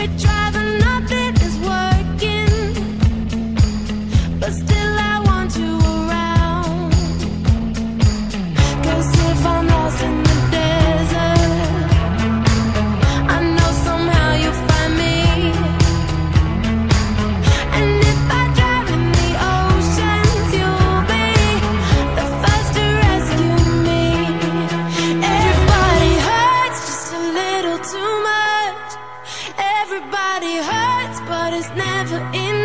We're driving, nothing is working, but still I want you around. 'Cause if I'm lost in the desert, I know somehow you'll find me. And if I drown in the oceans, you'll be the first to rescue me. Everybody hurts just a little too much. Everybody hurts, but it's never enough.